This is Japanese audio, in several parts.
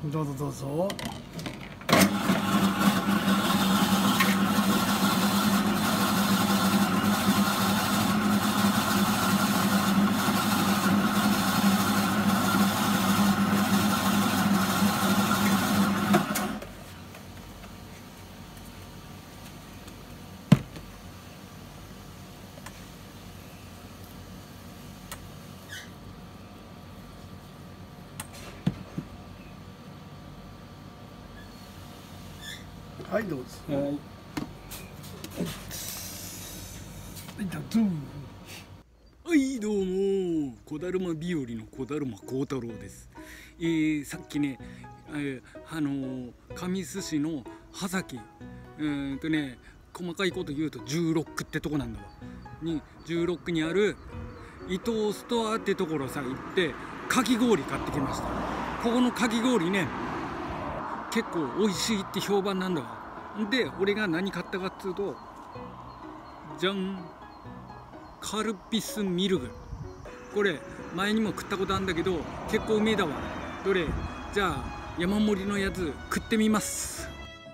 どうぞどうぞ。はい、どうぞ。 はい。 はい、どうぞ。 はい、どうも、小だるま日和の小だるま幸太郎です。さっきね、神栖市の葉崎、細かいこと言うと16ってとこなんだわ。16にある伊東ストアってところさ行ってかき氷買ってきました。ここのかき氷ね、結構美味しいって評判なんだわ。で、俺が何買ったかっつうと、じゃん、カルピスミルク。これ前にも食ったことあるんだけど結構うめえだわ。どれ？じゃあ山盛りのやつ食ってみます。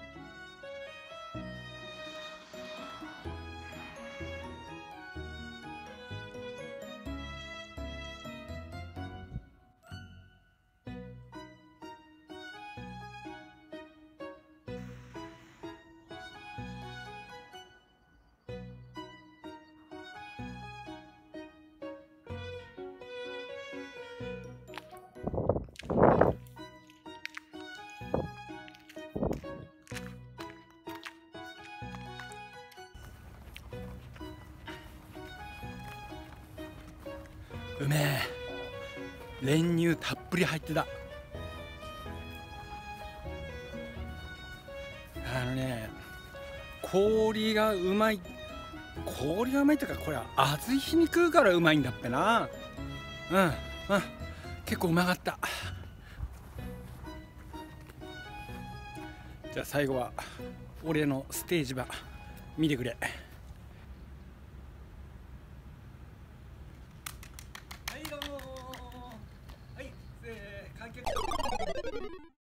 うめえ。練乳たっぷり入ってた。氷がうまい。氷がうまいっていうか、これは暑い日に食うからうまいんだっぺな。結構うまかった。じゃあ最後は俺のステージば見てくれ。はい、どうも。はい、観客。